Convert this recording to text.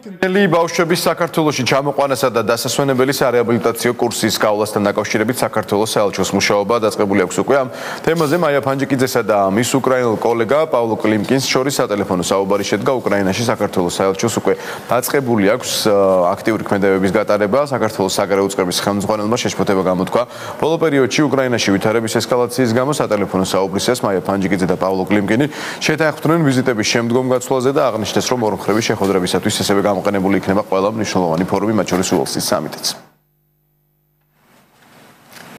ბავშვების საქართველოში ჩამოყვანასა და დასასვენებელი სარეაბილიტაციო კურსის გავლასთან დაკავშირებით საქართველოს საელჩოს მუშაობა დაწყებული აქვს უკვე. Ამ თემაზე მაია ფანჯიკიძესა და მის უკრაინელ კოლეგა პავლო კლიმკინს შორის სატელეფონო საუბარი შედგა. უკრაინაში საქართველოს საელჩოს უკვე დაწყებული აქვს აქტიური ქმედებების გატარება. საქართველოს საგარეო უწყების ხელმძღვანელმა შეშფოთება გამოთქვა. ბოლო პერიოდში უკრაინაში ვითარების ესკალაციის გამო სატელეფონო საუბრისას მაია ფანჯიკიძე და პავლო კლიმკინი შეთანხმდნენ ვიზიტების შემდგომ გაცვლაზე და აღნიშნეს, რომ ორმხრივი შეხვედრებისათვის ასევე გამოყენებული იქნება ყველა მნიშვნელოვანი ფორუმი, მათ შორის უელსის სამიტიც.